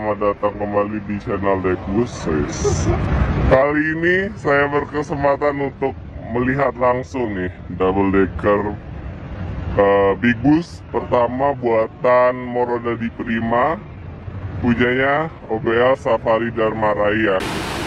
selamat datang kembali di channel Dekbus. Kali ini saya berkesempatan untuk melihat langsung nih double decker big bus pertama buatan Morodadi Prima, punyanya OBL Safari Dharma Raya.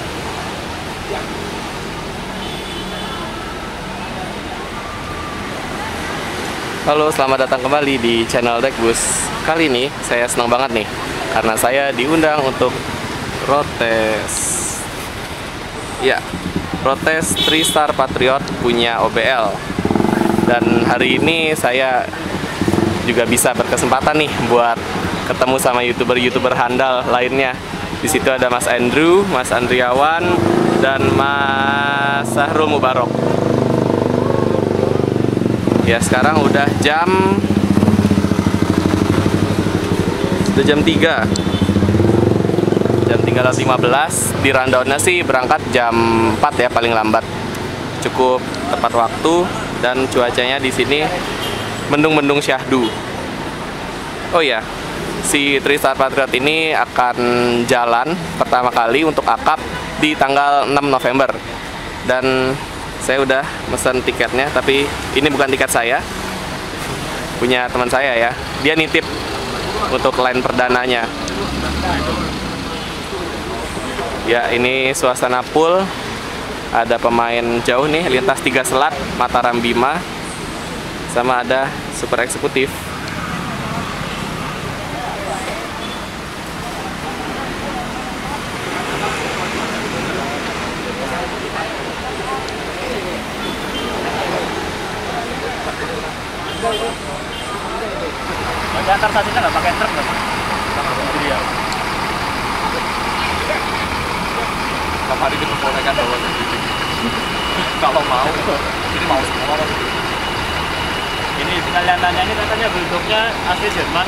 Halo, selamat datang kembali di channel Dekbus. Kali ini saya senang banget nih karena saya diundang untuk rotes. Ya, rotes 3-Star Patriot punya OBL. Dan hari ini saya juga bisa berkesempatan nih buat ketemu sama YouTuber-YouTuber handal lainnya. Di situ ada Mas Andrew, Mas Andriawan, dan Mas Sahrul Mubarok. Ya, sekarang udah jam 3. Jam 3.15. Di rundownnya sih berangkat jam 4 ya paling lambat. Cukup tepat waktu dan cuacanya di sini mendung-mendung syahdu. Oh ya, si 3-Star Patriot ini akan jalan pertama kali untuk akap di tanggal 6 November. Dan saya udah mesen tiketnya, tapi ini bukan tiket saya, punya teman saya ya. Dia nitip untuk line perdananya. Ya, ini suasana pool. Ada pemain jauh nih, lintas 3 selat, Mataram Bima, sama ada super eksekutif. Antar tadi kan nggak pakai truk nggak? Iya. Kamari diperbolehkan bawa sendiri. Kalau mau, ini mau semua. Ini sekalian tanya, ini katanya bentuknya asli Jerman.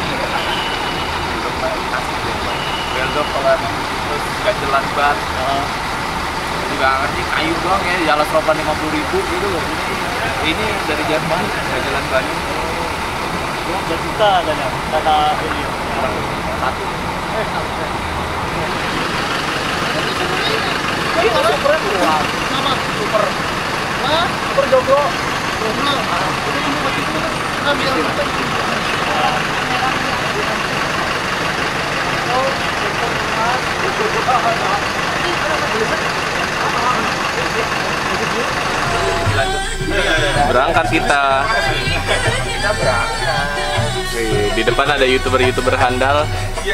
Beldok pelan, terus ganjelan ban. Juga ngerti kayu doang ya, jalan seroban 50.000 gitu loh. Ini dari Jerman, ganjelan banyu. 2 juta katanya, kata ini. Satu. Ini kalau super keluar. Nama super. Nah, super joglo. Joglo. Ini begitu kan? Ambil. Berangkat kita. Di depan ada YouTuber handal.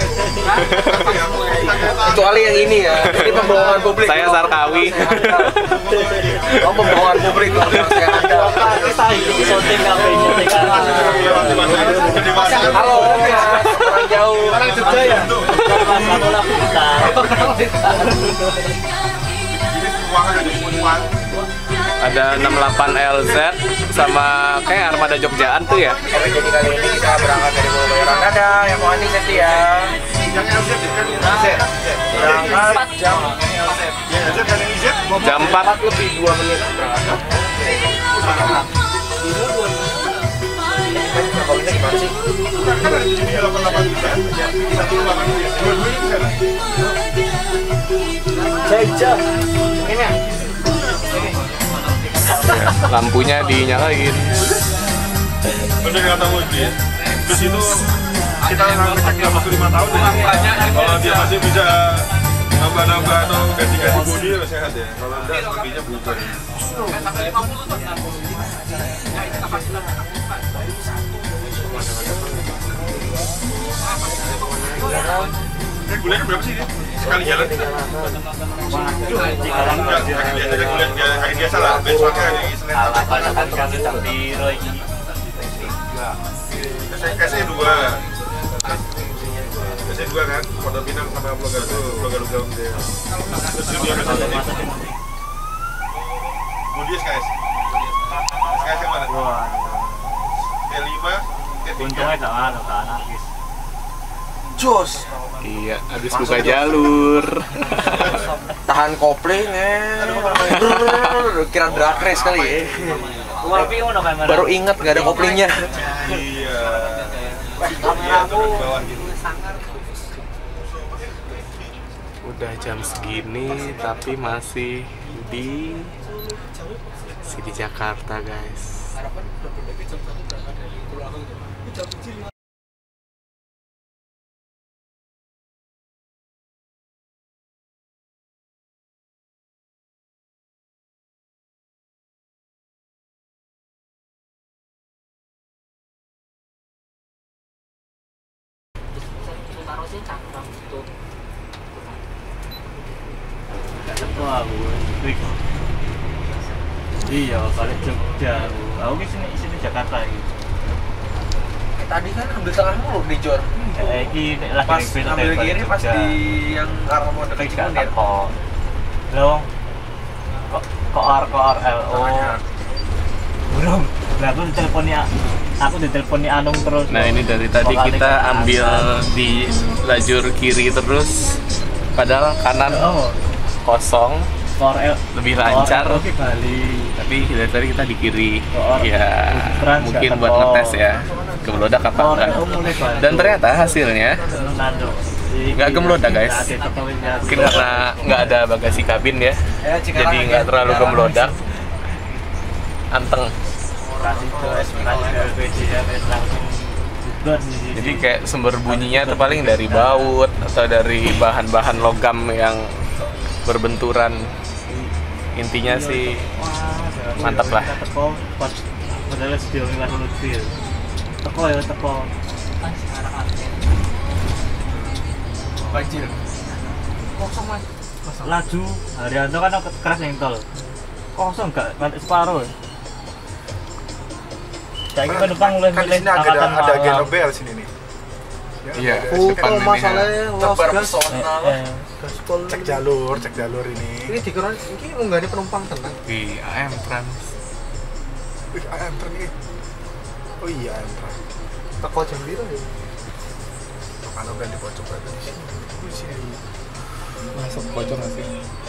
Kecuali yang ini ya, ini pembohongan publik. Saya Sarkawi. Oh, pembohongan publik loh. Halo, orang jauh. Orang Jogja ya? Ada 68 LZ sama kayak armada Jogjaan tuh ya. Oke, jadi kali ini kita berangkat dari Pulau Bayoran. Dadah, yang mau anting nanti ya. Berangkat Jam 4 lebih 2 menit berangkat. Kalau ini gimana sih? Jajah. Ini ya? ya, lampunya dinyalain. Bener kata Mudi ya. Terus itu kita ngecek dia masuk 5 tahun ya. Kalau dia masih bisa nambah-nambah atau ganti-ganti bodi ya sehat ya. Kalau enggak bodinya bubar. Kuliah berapa sih dia? Sekali jalan? Enggak, kayak biasa lah. Benchmarknya hari Senin. Alapan kami Sambiro ini. SE 2 kan, Pondok Pinang sama Pulau Galuh dia. Terus junior SE Budi SKS. SKS yang mana? T5, T3. Untungnya jangan ada anakis. Jos. Iya, habis buka jalur. Tahan kopling kira drag race kali ya. Baru ingat gak ada koplingnya. Iya. Kameraku Bawah gitu. Udah jam segini tapi masih di Jakarta, guys. Wah, iya, balik Jogja. Aku di sini Jakarta gitu. Tadi kan ambil tengah mulu di Jor. Iki lagi Pas ambil kiri pas di yang arah mau dekat Cikunir. Loh. Koar LO. Belum. Lah aku diteleponnya Anung terus. Nah, ini dari tadi kita ambil di lajur kiri terus, padahal kanan kosong, lebih lancar. Tapi dari tadi kita di kiri. Ya, mungkin buat ngetes ya, gemelodak apa enggak. Dan ternyata hasilnya nggak gemelodak, guys. Mungkin karena nggak ada bagasi kabin ya, jadi nggak terlalu gemelodak, anteng. Jadi kayak sumber bunyinya itu paling dari baut atau dari bahan-bahan logam yang berbenturan. Intinya sih mantap lah. Banjir. Kosong mas. Laju Haryanto kan keras yang tol. Kosong gak nanti separuh. Saya penumpang mulai milih angkatan ada Genobel sini nih. Iya, Foto masalahnya los gas. Gaspol. Cek jalur ini. Ini dikira ini nggak ada penumpang tenang. di AM Trans. Wih, AM Trans ini. Oh iya, AM Trans. Teko jam biru ya. Kalau udah di pojok berarti di sini. Di sini. Masuk pojok nggak sih?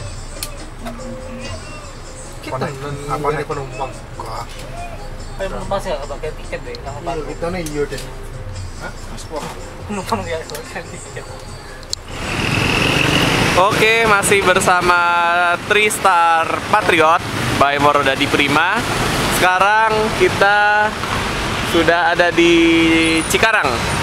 Kita apa nih penumpang? Wah, Kayak penumpang sih nggak pakai tiket deh, sama Iya, kita nih iya deh. hah? Paspor. penumpang dia pakai tiket. Oke, masih bersama Tristar Patriot by Morodadi Prima. Sekarang kita sudah ada di Cikarang.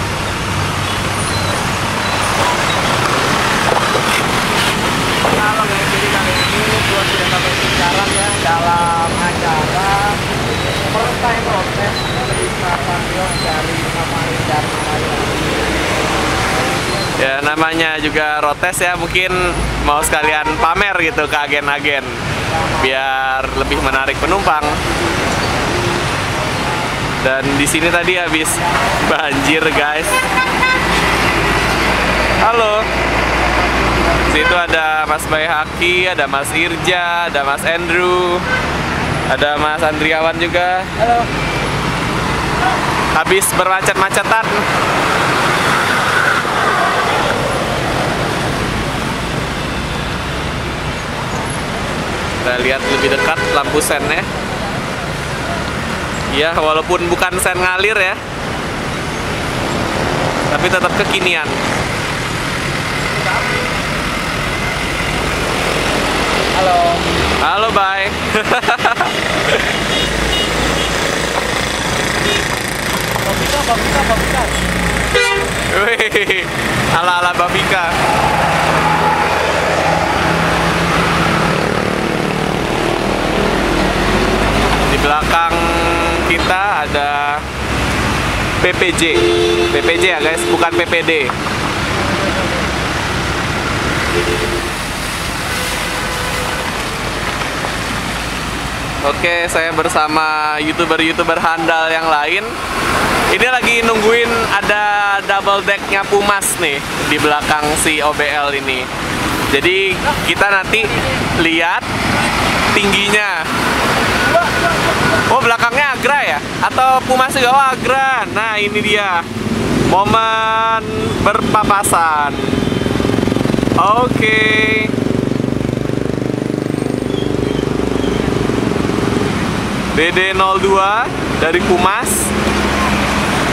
Halo guys, jadi kali ini gua sudah sampai di Cikarang ya dalam acara first time road test Tristar Patriot dari Samarinda. Ya, namanya juga rotes ya, mungkin mau sekalian pamer gitu ke agen-agen biar lebih menarik penumpang. Dan di sini tadi habis banjir, guys. Halo. Situ ada Mas Bayhaki, ada Mas Irja, ada Mas Andrew, ada Mas Andriawan juga. Halo. Habis bermacet-macetan. Kita lihat lebih dekat lampu sennya. Ya, walaupun bukan sen ngalir ya, tapi tetap kekinian. Halo. Halo, bye. Babika. Wih, ala-ala Babika. Di belakang kita ada PPJ ya guys, bukan PPD. Oke, saya bersama YouTuber handal yang lain. Ini lagi nungguin ada double decknya Pumas nih di belakang si OBL ini. Jadi kita nanti lihat tingginya. Oh, belakangnya Agra ya? Atau Pumas juga? Oh, Agra. Nah, ini dia momen berpapasan. Oke. DD02 dari Pumas.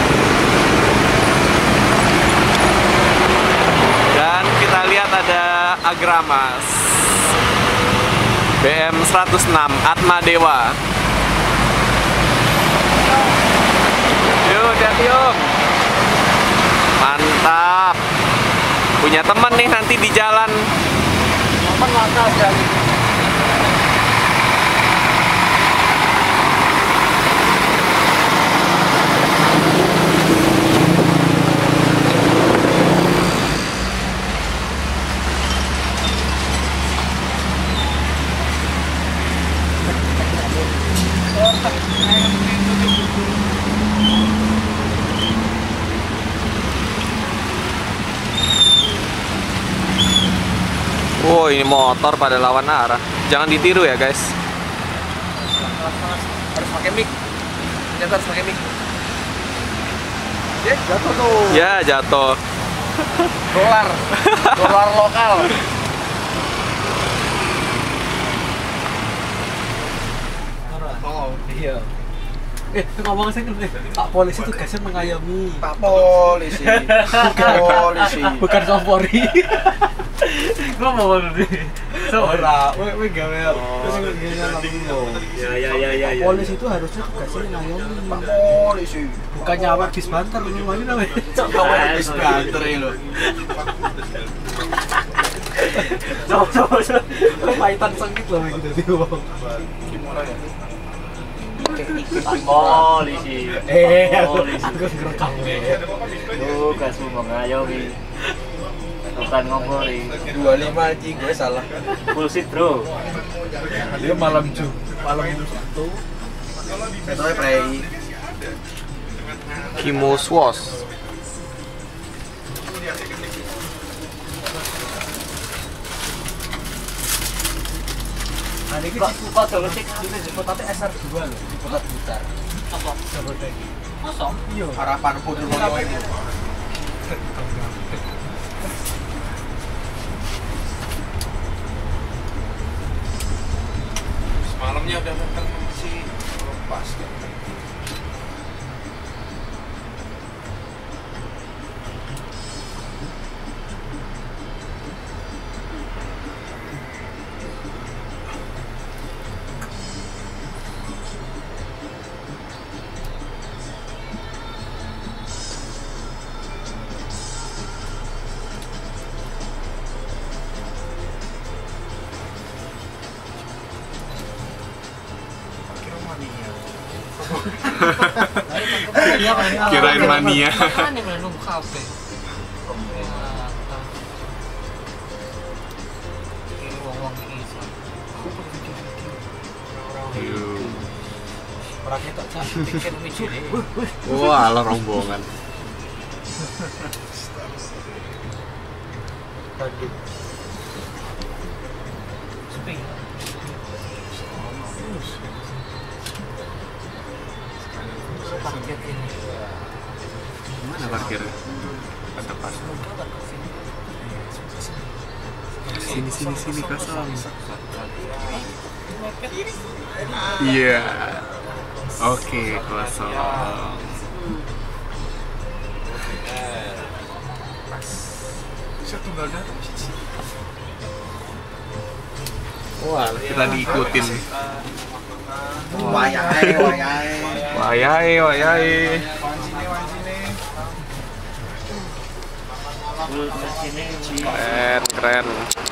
Dan kita lihat ada Agramas BM 106 Atma Dewa. Yuk, hati-hati yuk. Mantap. Punya teman nih nanti di jalan. Teman mata sekali. Wow, ini motor pada lawan arah. Jangan ditiru ya guys. Harus pakai mic. Ternyata harus pakai mic. Jatuh tuh. Ya, jatuh. Dolar. Dolar lokal. Oh, iya. Ngomong saya kan, Pak Polisi tugasnya mengayomi. Pak Polisi. Polisi. Bukan Kapolri. Gua mau dulu. Ora, we gawe. Ya. Polisi itu harusnya tugasnya mengayomi. Pak Polisi. Bukan nyawar bis banter gimana namanya? Nyawar bis banter lho. Coba. Kepaitan sengit loh gitu di wong. Polisi. Aku ngerekam. Tugas mengayomi. Bukan ngompori. 25 anjing gue salah. Bullshit, bro. Dia malam Sabtu. Metode prei. Kimo Swos. Nah, ini kok jalur cek ini di kota SR2 loh, di kota Blitar. Apa? Jalur cek. Kosong? Iya. Harapan Putri Moyo ini. Semalamnya udah datang masih lepas kan. Kirain mania. Kan yang minum kafe. Wong-wong iki. Ora ketok cak pikir mijine. Wah, ala rombongan. Kaget. Spring. Paket ini. Mana parkirnya? Ada pas. Sini kosong. Iya. Oke, kosong. Bisa tunggal datang sih. Wah, kita diikutin. Wayai. Wayai. Keren.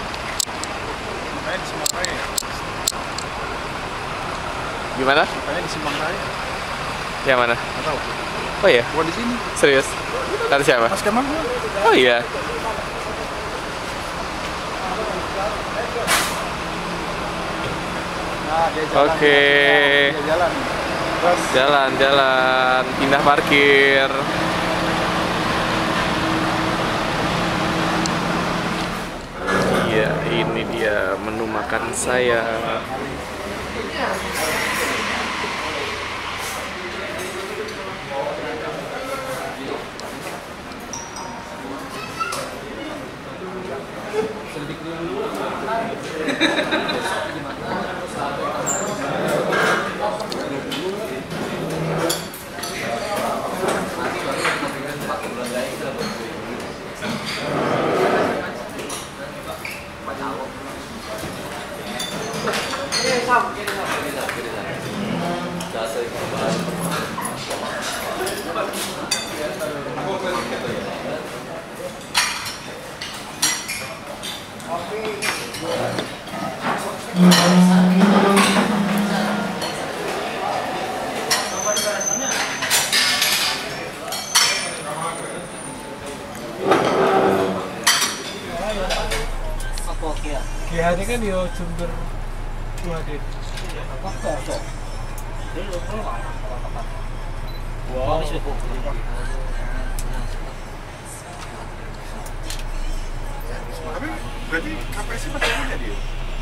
Gimana? Makanya di Simpang Raya. Yang mana? Enggak tahu. Oh iya, Gua di sini. serius? Kata siapa? Mas Kemang. Oh iya. Nah, dia jalan. Oke. Dia jalan. Terus Jalan, pindah parkir. Iya, ini dia menu makan saya. Apa kia? Kia ini kan yo Jember 2D. Apa kok? Dia lu mana? Wow. Tapi berarti KPS masih punya dia?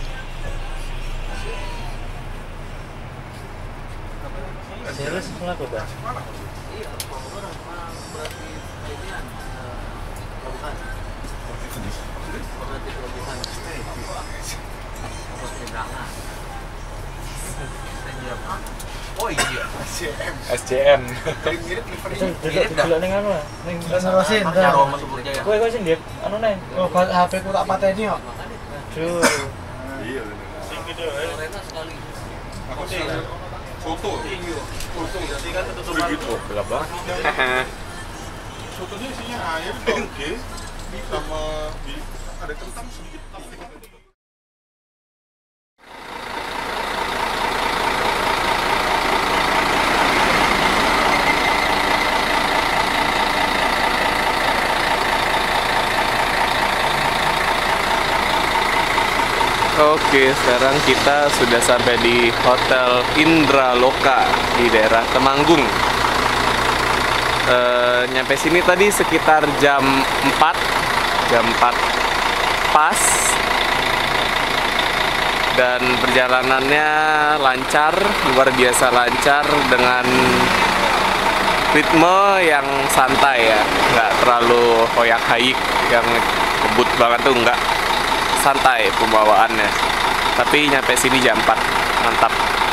Serius kenapa dah? Iya, orang berarti ini pelabuhan. Berarti pelabuhan. Apa penyeberangan? Oh iya, SCM. Mirip livery. Delok ning anu lah. Ning Nerusin, Jarum dah. Jaya. Kowe sing ndek anu neng. Oh, HP ku tak pateni kok. Aduh. Iya. Rena sekali. Aku sih foto. Iya. Foto. Jadi kan ketutupan. Begitu, gelap banget. Fotonya isinya air, toge, sama ada kentang sedikit. Oke, sekarang kita sudah sampai di Hotel Indraloka di daerah Temanggung. Nyampe sini tadi sekitar jam 4 pas, dan perjalanannya lancar, luar biasa lancar dengan ritme yang santai ya, nggak terlalu hoyak-hayik yang kebut banget tuh, nggak, santai pembawaannya. Tapi nyampe sini jam 4, mantap.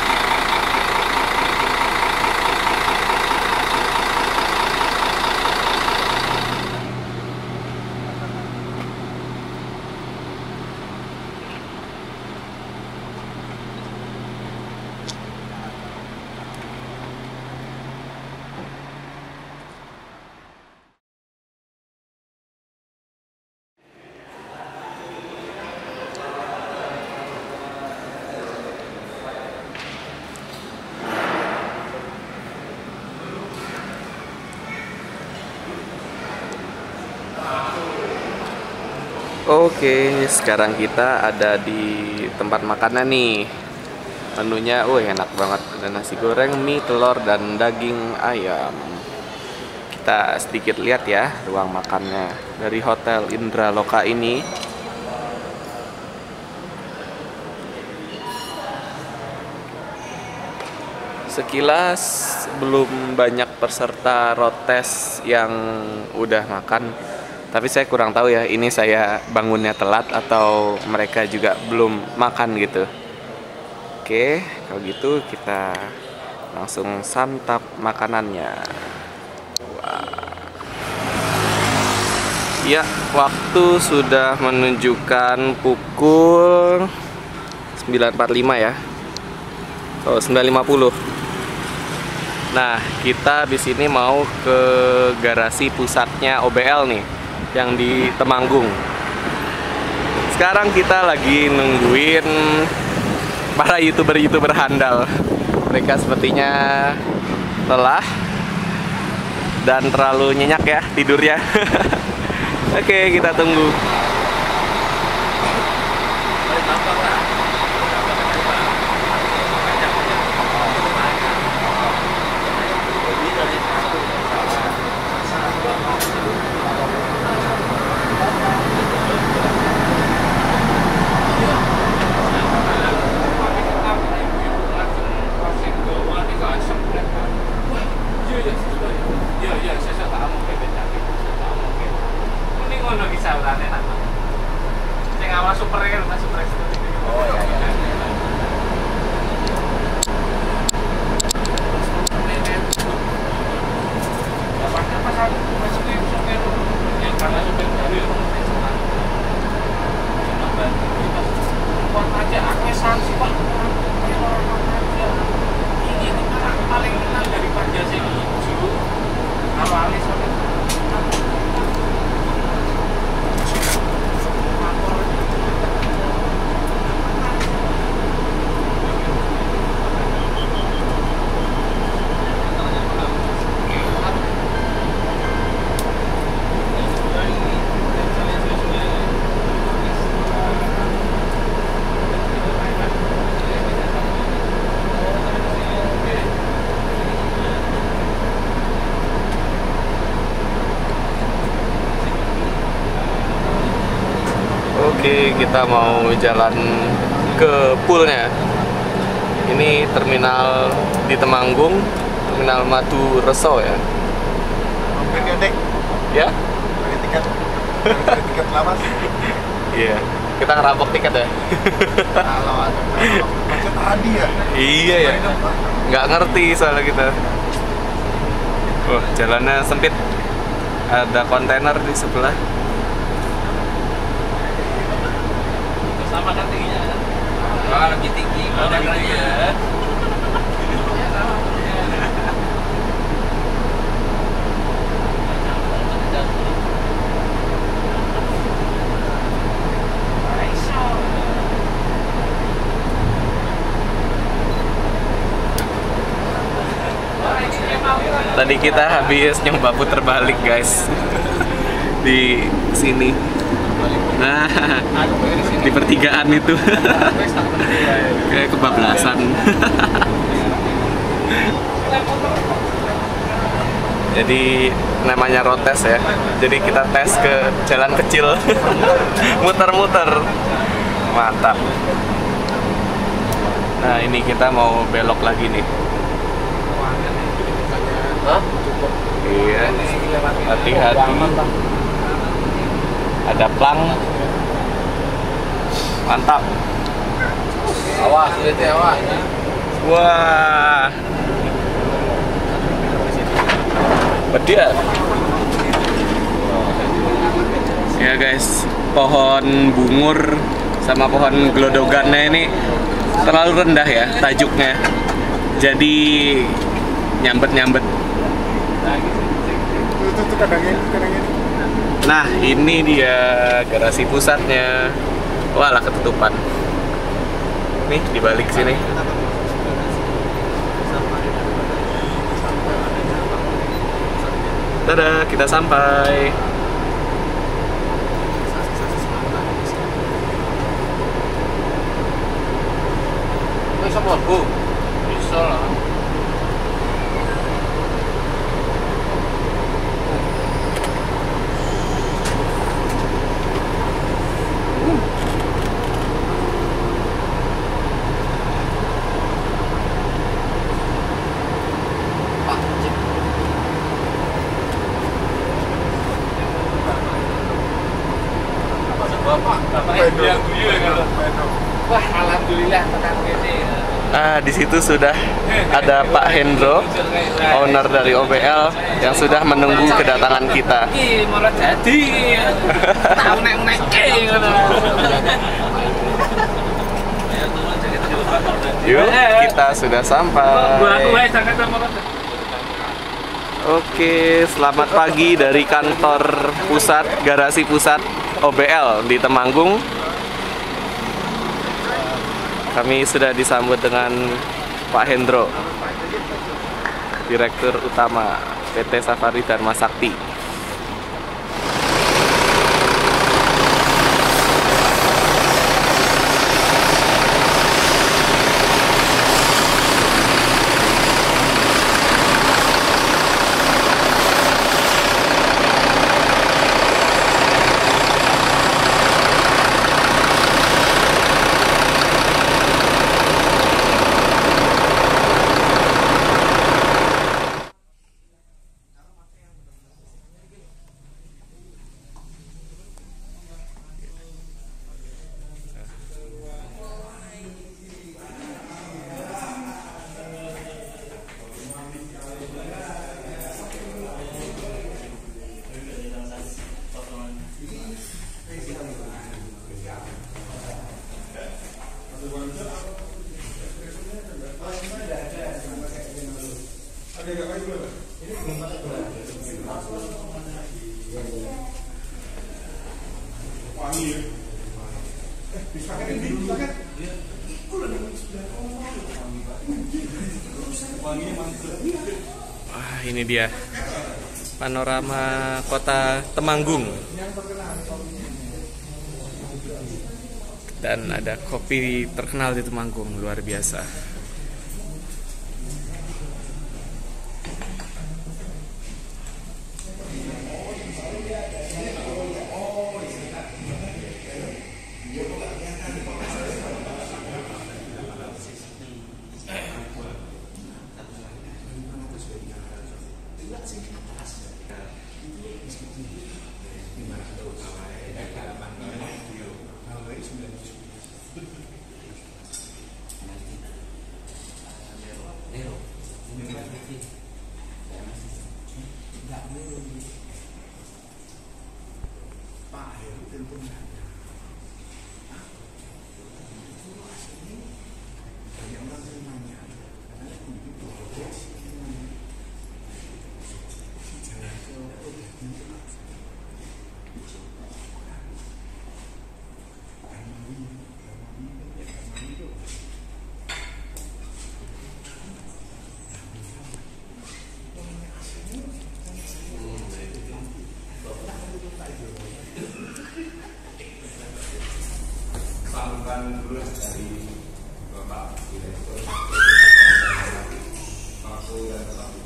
Oke, sekarang kita ada di tempat makanan nih. Menunya, enak banget. Ada nasi goreng, mie, telur, dan daging ayam. Kita sedikit lihat ya ruang makannya dari Hotel Indraloka ini. Sekilas belum banyak peserta road test yang udah makan. Tapi saya kurang tahu ya, ini saya bangunnya telat atau mereka juga belum makan gitu. Oke, kalau gitu kita langsung santap makanannya. Wah. Ya, waktu sudah menunjukkan pukul 9.45 ya. Oh, 9.50. Nah, kita di sini mau ke garasi pusatnya OBL nih, yang di Temanggung. Sekarang kita lagi nungguin para youtuber handal. Mereka sepertinya lelah dan terlalu nyenyak ya tidurnya. Oke, kita tunggu. Oke, kita mau jalan ke poolnya. Ini terminal di Temanggung, terminal Madu Reso ya. Hampir gandeng. Ya? Pakai tiket lawas. Iya. Kita ngerampok tiket ya. Kalau ada macet tadi ya. Iya ya. Nggak ngerti soalnya kita. Oh, jalannya sempit. Ada kontainer di sebelah. Sama kan tingginya kan? Wah, lebih tinggi kontainernya. Tadi kita habis nyoba puter balik guys di sini. Nah, di pertigaan itu kayak kebablasan. Jadi namanya road test ya. Jadi kita tes ke jalan kecil, muter-muter, mantap. Nah ini kita mau belok lagi nih. Iya, hati-hati. Ada plang. Mantap. Awas, lihat awas. Wah. Pedas. Ya guys, pohon bungur sama pohon glodogannya ini terlalu rendah ya tajuknya. Jadi nyambet-nyambet. Tuh kadangnya. Nah, ini dia garasi pusatnya. Walah ketutupan. Nih di balik sini. Dadah, kita sampai. Bisa mlebu. Bisa lah. Wah, alhamdulillah tekan kene. Di situ sudah ada Pak Hendro, owner dari OBL yang sudah menunggu kedatangan kita. Iki malah jadi. Tahu nek ngono. Yuk, kita sudah sampai. Oke, selamat pagi dari kantor pusat, garasi pusat OBL di Temanggung. Kami sudah disambut dengan Pak Hendro, Direktur Utama PT Safari Dharma Sakti. Wah, ini dia panorama kota Temanggung. Dan ada kopi terkenal di Temanggung, luar biasa. Perkenalan dulu dari Bapak Direktur Paku dan Paku.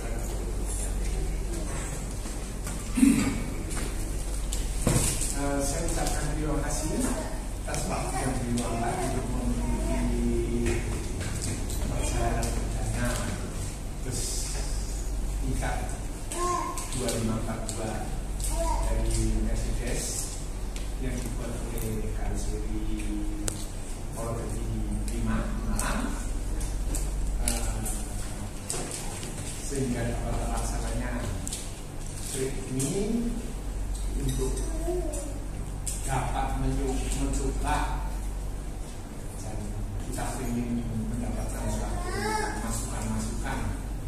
Saya ucapkan terima kasih atas waktu yang diluangkan untuk memiliki perjalanan perdana terus tingkat 2542 dari Mercedes yang dibuat oleh Karisuri Polri 5 Malang, sehingga dapat terlaksananya trip ini untuk dapat mencoba dan kita ingin mendapatkan suatu masukan-masukan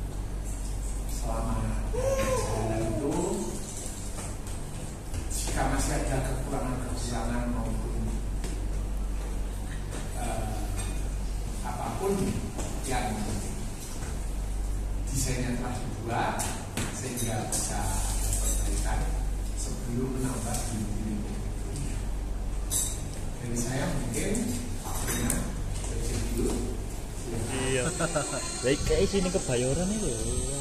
selama perjalanan itu. Jika masih ada kekurangan-kekurangan maupun apapun yang desainnya telah dibuat sehingga bisa diperbaikan sebelum menambah di dari saya mungkin akhirnya dulu. Iya. Baik kayak sini kebayoran itu.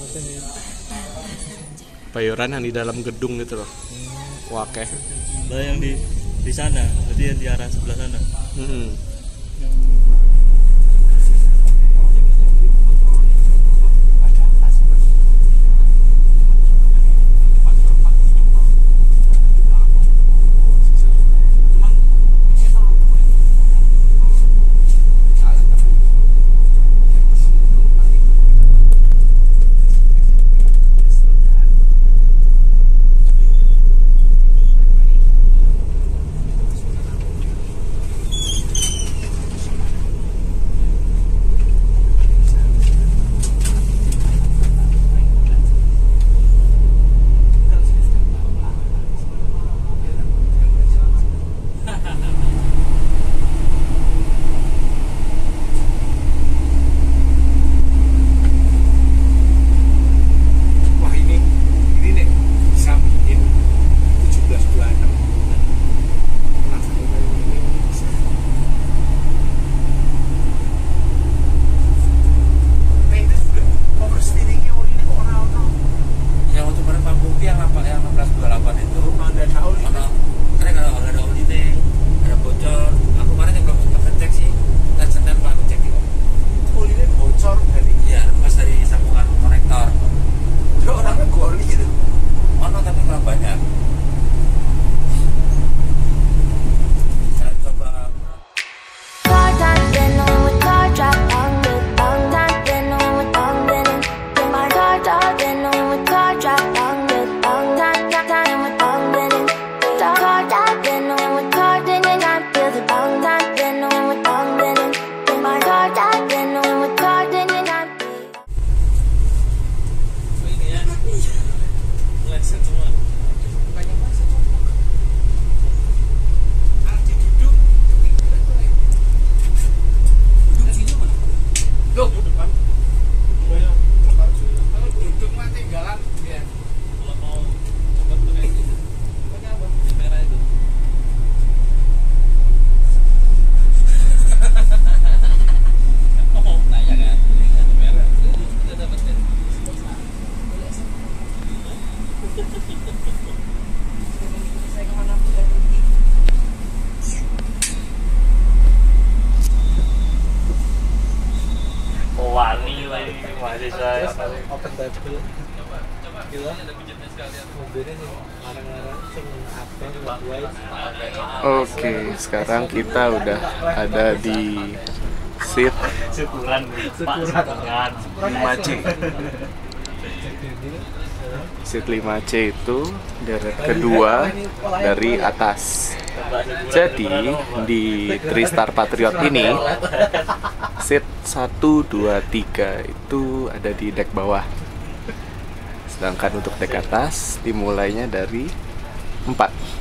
Bayoran yang di dalam gedung gitu loh. Wakeh. Lah yang di sana, berarti yang di arah sebelah sana. Open table. Gila. Mobilnya nih larang-larang Oke, sekarang kita udah ada di seat 5C. Seat 5C itu deret kedua dari atas. Jadi di Tristar Patriot ini seat 1, 2, 3 itu ada di dek bawah. Sedangkan untuk dek atas dimulainya dari 4.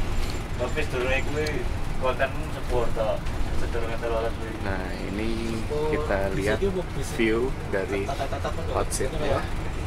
Nah, ini kita lihat view dari hot seatnya.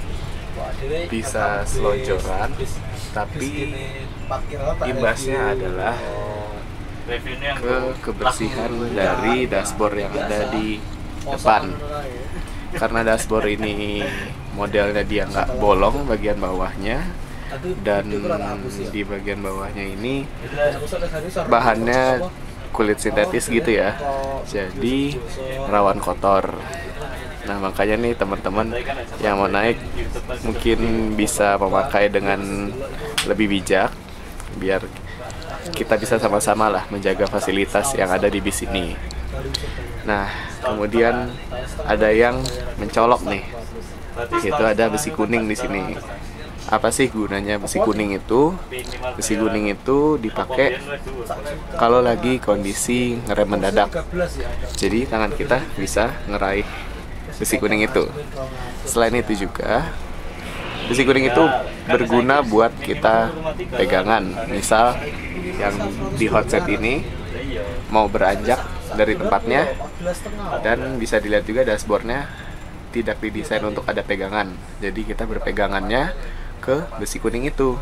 Bisa selonjoran, tapi imbasnya adalah ke kebersihan dari dashboard yang ada di depan. Karena dashboard ini modelnya dia nggak bolong bagian bawahnya, dan di bagian bawahnya ini bahannya kulit sintetis gitu ya, jadi rawan kotor. Nah makanya nih teman-teman yang mau naik mungkin bisa memakai dengan lebih bijak, biar kita bisa sama-sama lah menjaga fasilitas yang ada di bis ini. Nah kemudian ada yang mencolok nih, itu ada besi kuning di sini. Apa sih gunanya besi kuning itu? Besi kuning itu dipakai kalau lagi kondisi ngerem mendadak. Jadi tangan kita bisa ngeraih besi kuning itu. Selain itu juga besi kuning itu berguna buat kita pegangan. Misal yang di hotset ini mau beranjak dari tempatnya, dan bisa dilihat juga dashboardnya tidak didesain untuk ada pegangan. Jadi kita berpegangannya ke besi kuning itu.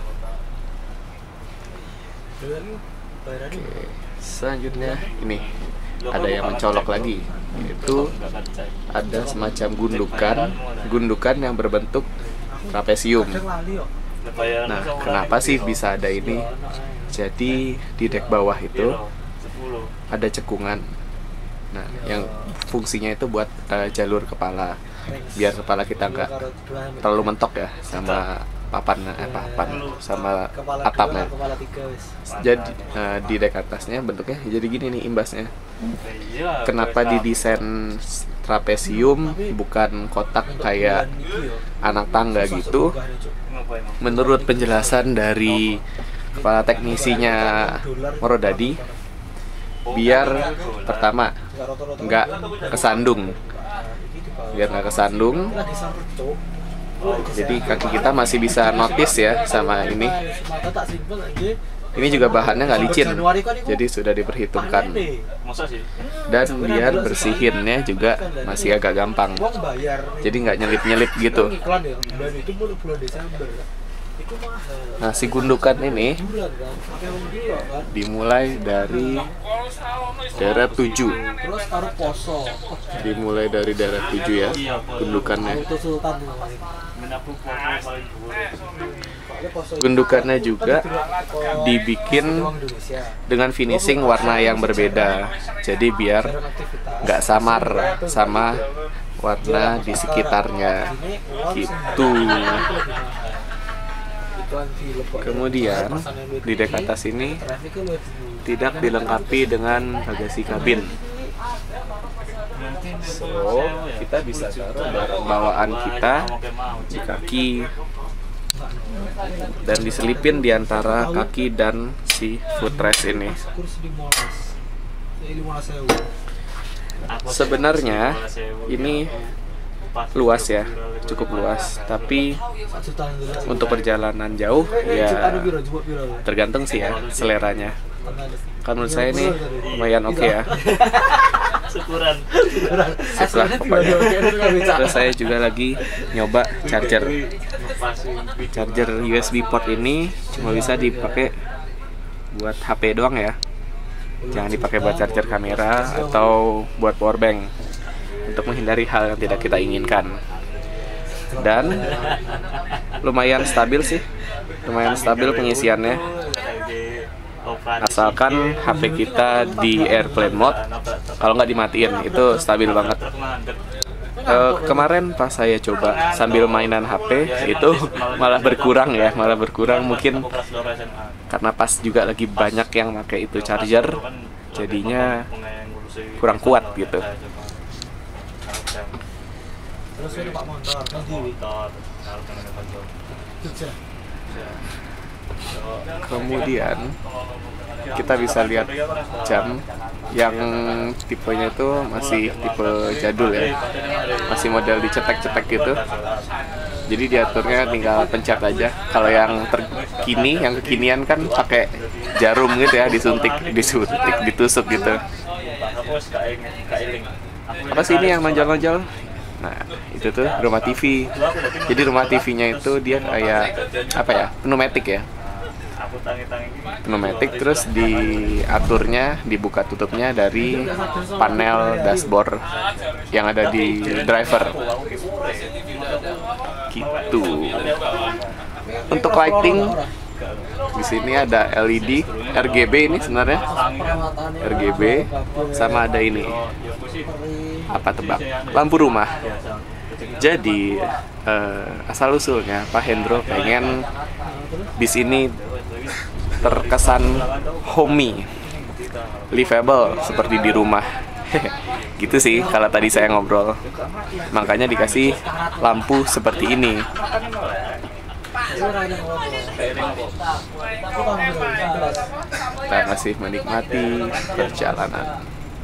Oke, selanjutnya ini ada yang mencolok lagi, yaitu ada semacam gundukan yang berbentuk trapesium. Nah kenapa sih bisa ada ini? Jadi di dek bawah itu ada cekungan, nah yang fungsinya itu buat jalur kepala, biar kepala kita nggak terlalu mentok ya sama papan sama atapnya. Jadi di dek atasnya bentuknya jadi gini nih imbasnya. Kenapa didesain trapesium bukan kotak kayak anak tangga gitu? Menurut penjelasan dari kepala teknisinya Morodadi, biar pertama nggak kesandung, jadi kaki kita masih bisa notice ya sama ini. Ini juga bahannya nggak licin, jadi sudah diperhitungkan. Dan biar bersihinnya juga masih agak gampang, jadi nggak nyelip-nyelip gitu. Nah si gundukan ini dimulai dari daerah 7. Dimulai dari daerah 7 ya gundukannya. Gundukannya juga dibikin dengan finishing warna yang berbeda, jadi biar nggak samar sama warna di sekitarnya gitu. Kemudian di dek atas ini tidak dilengkapi dengan bagasi kabin, so kita bisa taruh barang bawaan kita di kaki dan diselipin di antara kaki dan si footrest ini. Sebenarnya ini luas ya, cukup luas, tapi untuk perjalanan jauh ya tergantung sih ya seleranya. Kan menurut saya ini lumayan oke ya. Syukuran pokoknya. Terus saya juga lagi nyoba charger USB port ini cuma bisa dipakai buat HP doang ya, jangan dipakai buat charger kamera atau buat powerbank, untuk menghindari hal yang tidak kita inginkan. Dan lumayan stabil sih, lumayan stabil pengisiannya, asalkan HP kita di airplane mode. Kalau nggak dimatiin itu stabil banget. Kemarin pas saya coba sambil mainan HP itu malah berkurang ya, mungkin karena pas juga lagi banyak yang pakai itu charger, jadinya kurang kuat gitu. Kemudian kita bisa lihat jam yang tipenya itu masih tipe jadul ya, masih model dicetek-cetek gitu. Jadi diaturnya tinggal pencet aja. Kalau yang terkini, yang kekinian kan pakai jarum gitu ya, disuntik, ditusuk gitu. Apa sih ini yang nonjol-nonjol? Nah, itu tuh rumah TV. Jadi rumah TV-nya itu dia kayak apa ya? Pneumatik ya. pneumatic, terus diaturnya, dibuka tutupnya dari panel dashboard yang ada di driver. Gitu. Untuk lighting di sini ada LED, RGB ini sebenarnya, RGB, sama ada ini, apa tebak, lampu rumah. Jadi asal usulnya Pak Hendro pengen bis ini terkesan homey, livable seperti di rumah. Gitu sih kalau tadi saya ngobrol. Makanya dikasih lampu seperti ini. Kita masih menikmati perjalanan.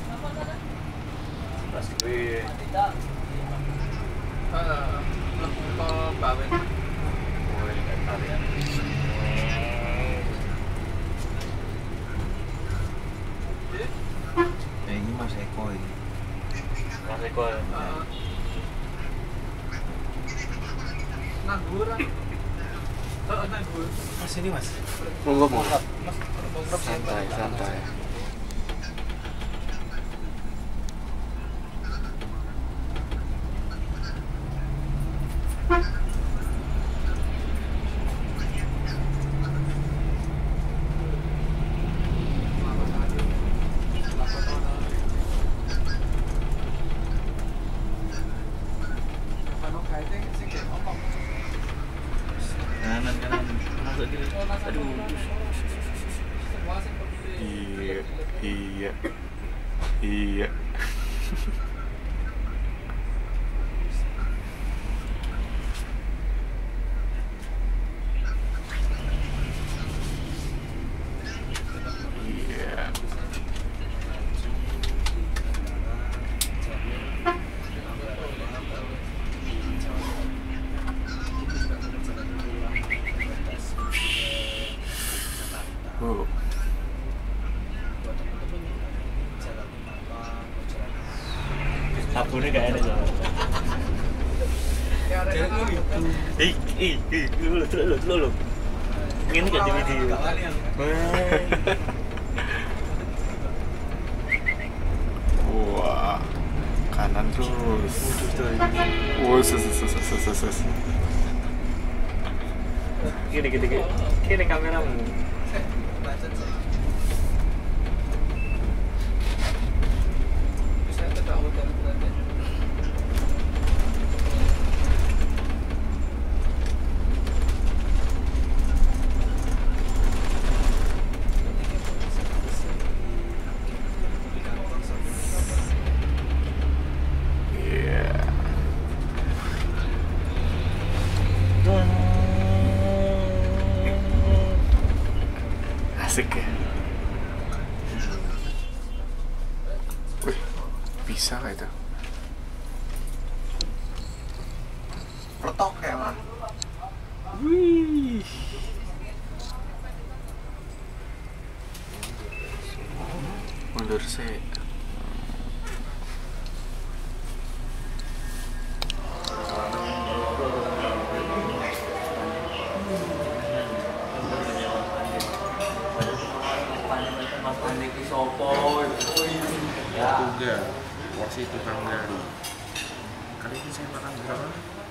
Ini Mas Eko ini. Mas Eko. Mas ini Mas. Monggo, monggo. Santai, santai. Kanan masuk gitu. Aduh. Iya. Iya. Sabunnya gak ada soalnya. Lu. Ini gak di video. Wah, kanan terus. Sus. Gini kameramu. Asik ya. Wih, bisa gak itu? Protok ya Mas. Wih. Mundur sih. Tunggal, porsi tukang gali. Kali ini saya makan berapa?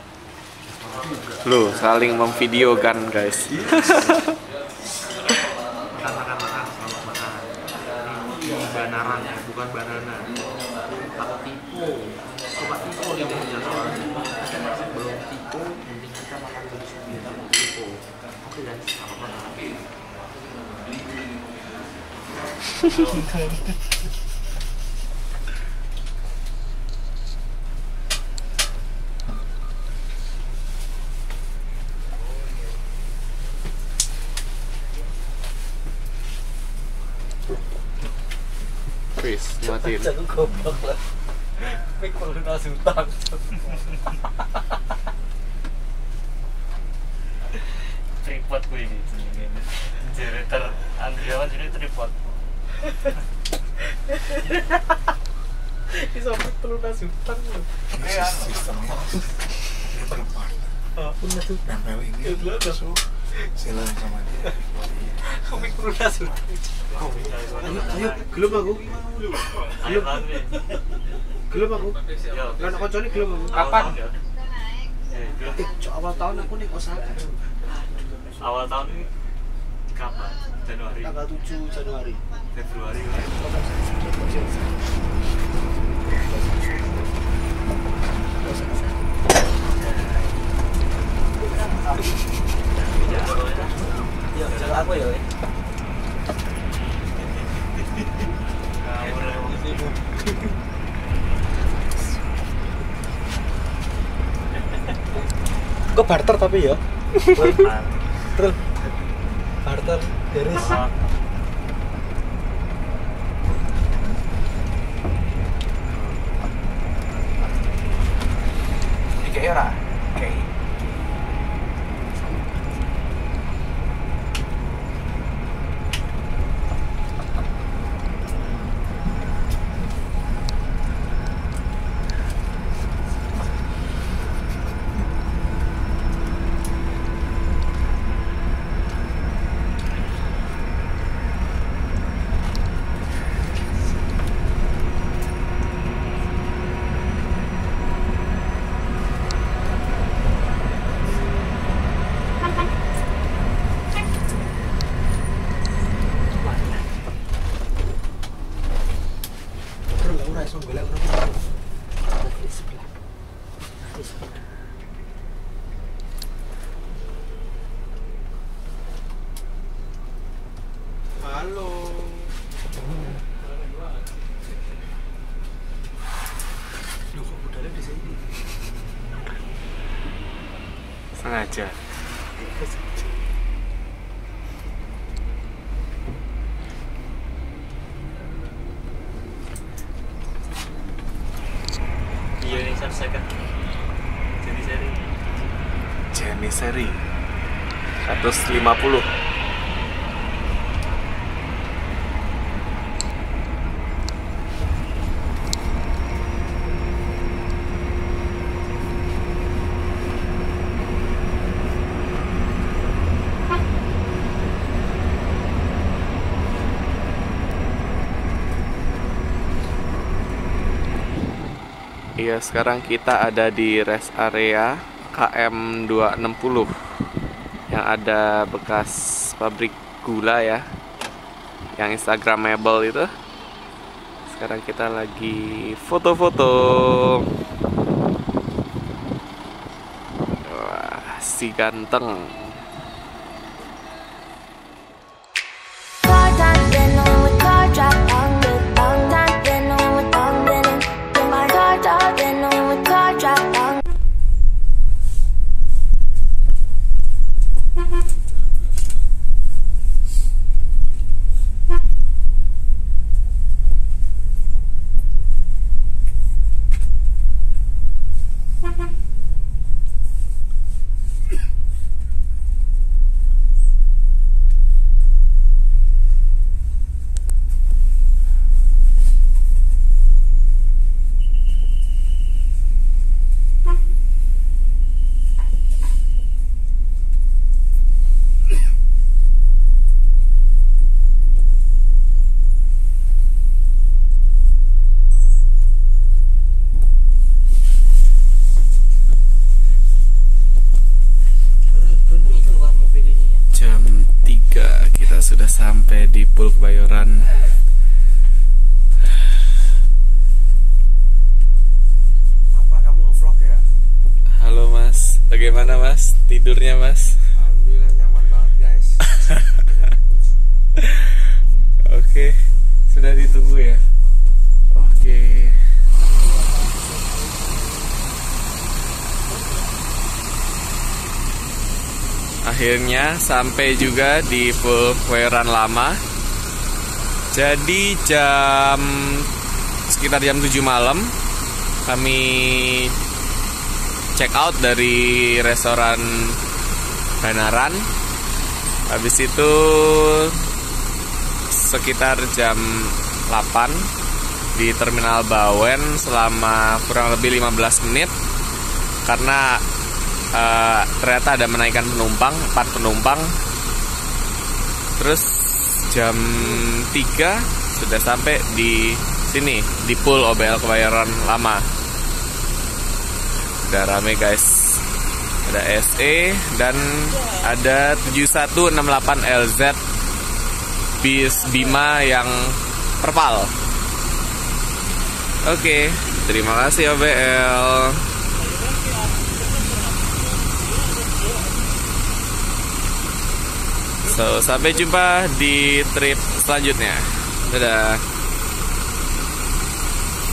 Loh, saling memvideokan guys. Makan, selamat makan. Ini banaran ya, bukan banana. Takut tipu. Coba tipu gitu ya soalnya. Belum tipu, mending kita makan dulu sebelum tipu. Oke guys, selamat makan. Chris, matiin. Aku goblok lah. Pik pelunas utang. Tripod gue ini jenenge. Jereter Andriawan jadi tripod. Ini sampai pelunas utang loh. Sistemnya punya tuh nempel ini. Silang sama dia. Komik lunas udah. Ayo, gelem aku. Ayo banget nih. Gelem aku. Yo, Kan koncone gelem aku. kapan? Cok awal tahun aku nih Osaka. Awal tahun ini kapan? Januari, Tanggal 7 Januari. Februari. Ya, jalan aku ya. Kok barter tapi ya? Terus barter beres. Iki ora. Oke. Halo. Loh, kok budalnya di sini? Sengaja. Iya nih, second. Jadi seri. Janissary 150. Iya, sekarang kita ada di rest area KM 260 yang ada bekas pabrik gula ya, yang instagramable itu. Sekarang kita lagi foto-foto. Wah, si ganteng. Jam 3 kita sudah sampai di Pool Kebayoran. Apa kamu vlog ya? Halo Mas, bagaimana Mas? Tidurnya Mas? Alhamdulillah nyaman banget guys. Oke, sudah ditunggu ya. Oke. Akhirnya sampai juga di Pool Kebayoran lama. Jadi sekitar jam 7 malam kami check out dari restoran Banaran. Habis itu sekitar jam 8 di Terminal Bawen selama kurang lebih 15 menit karena ternyata ada menaikkan penumpang, 4 penumpang. Terus jam 3 sudah sampai di sini, di pool OBL Kebayoran Lama. Udah rame guys. Ada SE dan ada 7168 LZ bis Bima yang perpal. Oke, terima kasih OBL. So, sampai jumpa di trip selanjutnya. Dadah.